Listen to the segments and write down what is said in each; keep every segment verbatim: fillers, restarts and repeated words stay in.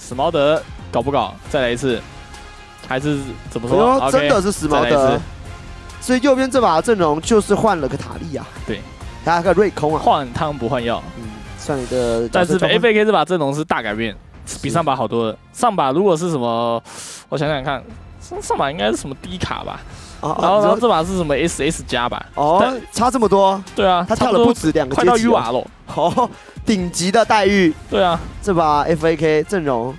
史矛德搞不搞？再来一次，还是怎么说？ 哎、真的是史矛德。所以右边这把阵容就是换了个塔利啊。 对， 还有个瑞空啊。 换汤不换药。 嗯，算你的。 但是 F A K 这把阵容是大改变，比上把好多了。上把如果是什么，我想想看，上上把应该是什么低卡吧。 哦、 然后，然后这把是什么 S S 加吧？ 哦，差这么多？ 对啊， 他跳了不止两个阶级， 快到 U R 了。 哦，顶级的待遇。 对啊， 这把 F A K 阵容。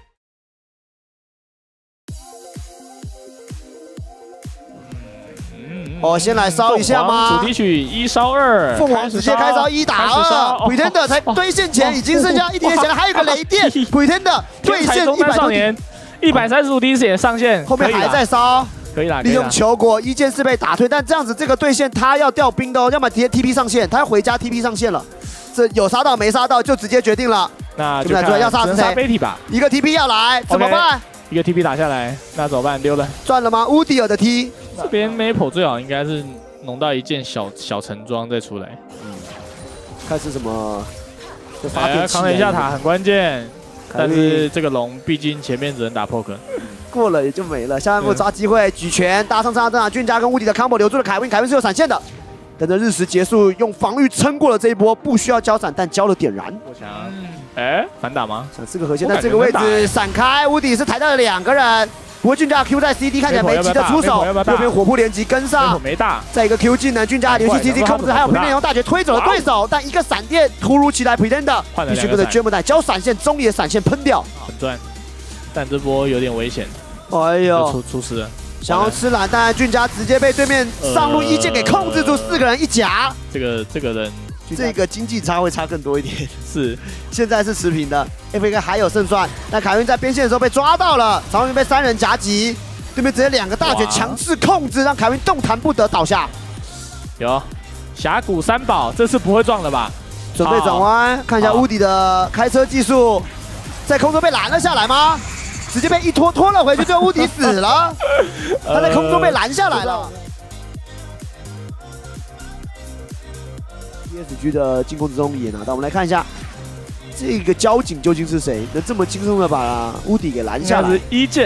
嗯、哦，先来烧一下吗？ 主题曲一烧二， 凤凰直接开烧一打二 ，Pretender 才兑现前已经剩下一滴血了，还有个雷电 ，Pretender 兑现一百多滴， 一百三十五滴血上线， 后面还在烧。 可以啦， 利用球果一键是被打退，但这样子这个对线他要调兵的哦，要么直接 T P 上线，他要回家 T P 上线了，这有杀到没杀到就直接决定了。 那就看要杀是谁？ 飞体吧， 一个 T P 要来怎么办？ 一个 T P 打下来，那怎么办？溜了， 赚了吗？乌迪尔的 T， 这边 Maple 最好应该是弄到一件小小橙装再出来。 嗯，看是什么？ 哎，扛了一下塔很关键，但是这个龙毕竟前面只能打 poke。 过了也就没了，下一步抓机会举拳搭上上登场，俊家跟乌迪的 combo 留住了凯文，凯文是有闪现的，等着日食结束，用防御撑过了这一波，不需要交闪，但交了点燃。 我想，哎，反打吗？ 想四个核心，但这个位置闪开，乌迪是抬到了两个人，不过俊家 Q 在 C D 看起来没急着出手，右边火扑连击跟上， 没大， 再一个 Q 技能，俊家连续 T C 控制，还有平面用大绝推走了对手，但一个闪电突如其来 ，Pretender 必须跟着 Gemini 交闪现，中野闪现喷掉， 很赚，但这波有点危险。 哎呦， 出出事了！ 想要吃蓝，但俊家直接被对面上路一剑给控制住，四个人一夹。 这个这个人， 这个经济差会差更多一点。 是， 现在是持平的 ，F A K 还有胜算。但凯运在边线的时候被抓到了，曹云被三人夹击，对面直接两个大绝强制控制，让凯运动弹不得倒下。 有峡谷三宝，这次不会撞了吧？ 准备转弯，看一下乌迪的开车技术，在空中被拦了下来吗？ 直接被一拖拖了回去，最后乌迪死了，他在空中被拦下来了。P S G 的进攻之中也拿到，我们来看一下这个交警究竟是谁，能这么轻松的把乌迪给拦下来？ 是一剑，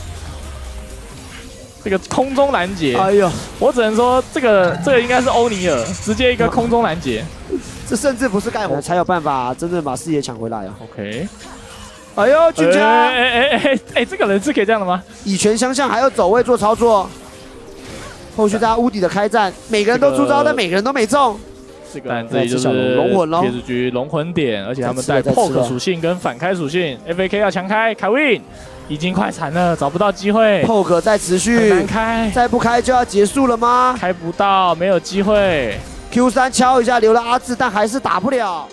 这个空中拦截。哎呦，我只能说这个这个应该是欧尼尔，直接一个空中拦截， 这甚至不是盖火才有办法真正把视野抢回来啊。 OK。 哎呦，俊家！ 哎哎哎哎，这个人是可以这样的吗？ 以拳相向，还有走位做操作。后续大家屋底的开战，每个人都出招，但每个人都没中。 这个，但这里就是龙魂喽 ，P S G 龙魂点，而且他们带 poke 属性跟反开属性 ，F A K 要强开，凯 win 已经快残了，找不到机会。 poke 在持续， 难开， 再不开就要结束了吗？ 开不到，没有机会。 Q 三敲一下留了阿志，但还是打不了。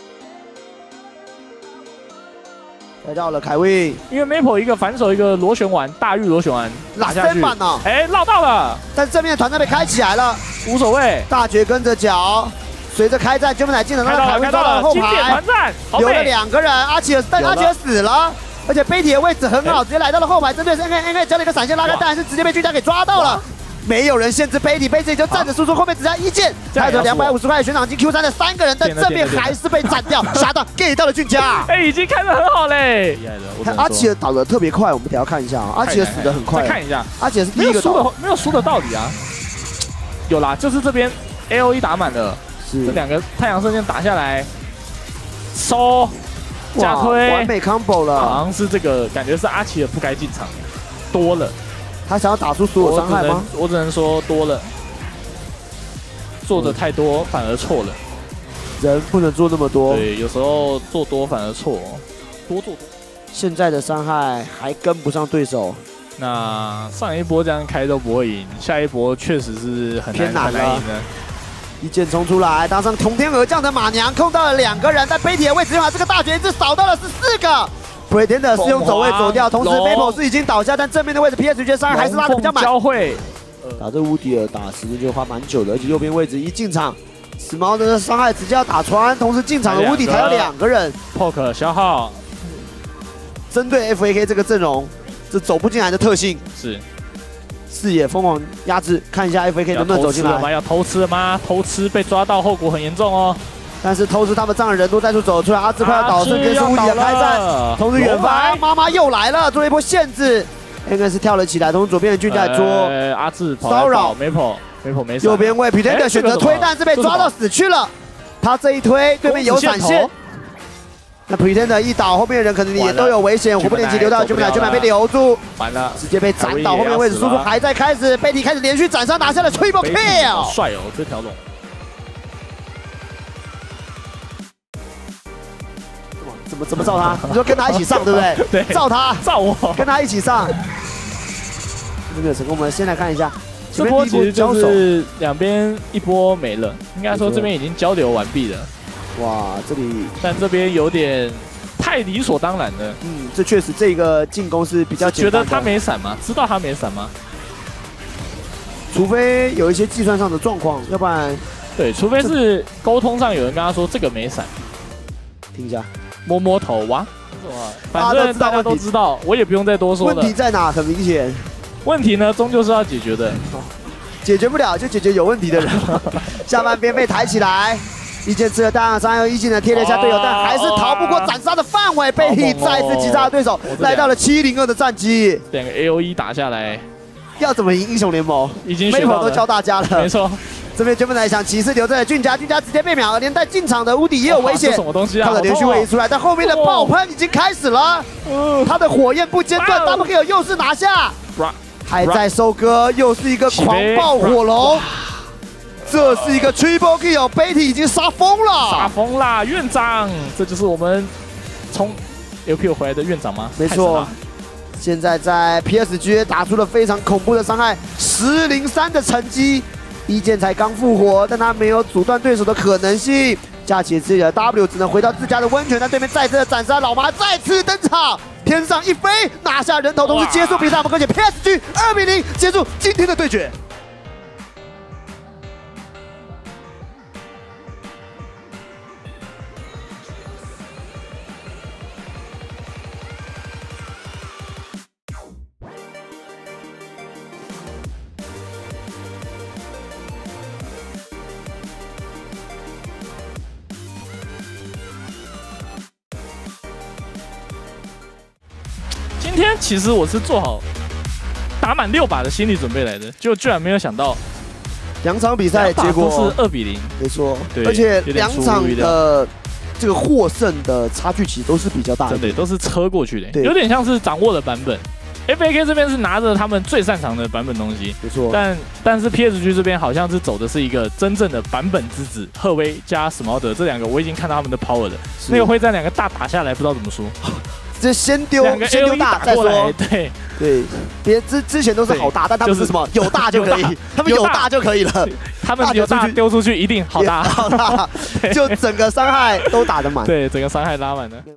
来到了凯威， 因为 Maple 一个反手一个螺旋丸，大玉螺旋丸打下去， 呢， 哎，绕到了， 但是正面的团战被开起来了， 无所谓， 大绝跟着脚，随着开战，Gemini进场让凯威抓到了后排，留了两个人，阿奇尔，但阿奇尔死了，而且背体的位置很好，直接来到了后排，针对 N K N K 交了一个闪现拉开，但是直接被巨家给抓到了。 没有人限制贝蒂，贝蒂就站着输出，后面只差一剑，带着两百五十块的悬赏金 Q 三的三个人，但正面还是被斩掉，傻到 get 到了俊家， 哎，已经开得很好嘞，厉害的。 看阿奇尔倒得特别快，我们等下看一下啊，阿奇尔死得很快， 再看一下， 阿奇尔是第一个倒，没有输的道理啊，有啦，就是这边 A O E 打满了，这两个太阳射线打下来，收加推， 完美 combo 了， 好像是这个感觉是阿奇尔不该进场，多了。 他想要打出所有伤害吗？ 我只能说多了，做的太多反而错了。 人不能做那么多。 对，有时候做多反而错，多做多。 现在的伤害还跟不上对手。 那上一波这样开都不会赢，下一波确实是很难很难赢的。 一剑冲出来，搭上从天而降的马娘，控到了两个人，在背体的位置上，这个大绝一次扫到了十四个。 Pretender 是用走位走掉，同时 Maple 是已经倒下，但正面的位置 P S G 伤害还是拉的比较满。 交汇， 打这乌迪尔打时间就花蛮久的，而且右边位置一进场，史矛德的伤害直接要打穿，同时进场的乌迪还有两个人 ，poke 消耗， 针对 F A K 这个阵容，这走不进来的特性是视野疯狂压制，看一下 F A K 能不能走进来。 要偷吃了吗？偷吃被抓到后果很严重哦。 但是同时他们仗着人多战术走出来，阿志快要倒，瞬间是无敌的开战。同时远方妈妈又来了，做一波限制 ，N S 跳了起来，同时左边的俊在捉阿志骚扰， 没跑，没跑没死。 右边位 Pretender 选择推，但是被抓到死去了。他这一推，对面有闪现。 那 Pretender 一倒，后面的人可能也都有危险。火不连击留到卷满，卷满被留住， 完了， 直接被斩倒。后面位置输出还在开始，贝蒂开始连续斩杀，拿下了 Triple Kill。 帅哦，这条龙。 怎么怎么照他？你说跟他一起上，对不对？ 对， 照他， 照我， 跟他一起上。有没有成功？我们先来看一下， 这波其实就是两边一波没了，应该说这边已经交流完毕了。 哇，这里但这边有点太理所当然了。 嗯，这确实这个进攻是比较简单的。 觉得他没闪吗？知道他没闪吗？ 除非有一些计算上的状况，要不然对，除非是沟通上有人跟他说这个没闪。 听一下， 摸摸头哇，反正大家都知道，我也不用再多说了。 问题在哪？很明显， 问题呢终究是要解决的。 解决不了就解决有问题的人。下半边被抬起来。 一剑吃了大量伤害，一技能贴了一下队友，但还是逃不过斩杀的范围。贝蒂再次击杀对手，来到了七零二的战绩。 两个 A O E 打下来， 要怎么赢英雄联盟？ 已经每口都教大家了。 没错， 这边原本来想骑士留在了俊家，俊家直接被秒，连带进场的屋底也有危险。 什么东西啊？ 他的连续位移出来，但后面的爆喷已经开始了。他的火焰不间断 ，Double Kill 又是拿下，还在收割，又是一个狂暴火龙。 这是一个 Triple Kill， 贝蒂已经杀疯了， 杀疯啦！院长，这就是我们从 L P L 回来的院长吗？ 没错，现在在 P S G 打出了非常恐怖的伤害，十零三的成绩，一剑才刚复活，但他没有阻断对手的可能性。架起自己的 W， 只能回到自家的温泉，但对面再次的斩杀，老妈再次登场，天上一飞，拿下人头，同时结束比赛。我们恭喜 P S G 二比零结束今天的对决。 今天其实我是做好打满六把的心理准备来的，就居然没有想到两场比赛结果是二比零， 没错，而且两场的这个获胜的差距其实都是比较大的， 真的都是车过去的，有点像是掌握了版本。F A K 这边是拿着他们最擅长的版本东西， 没错， 但但是 P S G 这边好像是走的是一个真正的版本之子，赫威加史矛德这两个我已经看到他们的 power 了，那个会战两个大打下来，不知道怎么输。 这先丢，先丢大再说。 对对，别之之前都是好大，但他们是什么？有大就可以，他们有大就可以了。 他们有大丢出去一定好大， 好大，就整个伤害都打得满。 对，整个伤害拉满了。